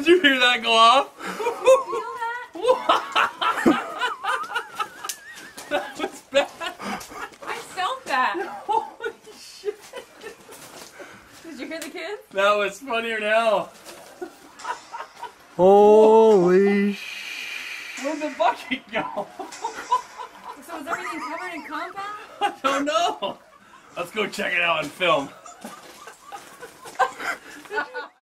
you hear that go off? Feel that? That was bad. I felt that. Holy shit. Did you hear the kids? That was funnier now. Holy Where'd the bucket go? So is everything covered in compound? I don't know. Let's go check it out on film.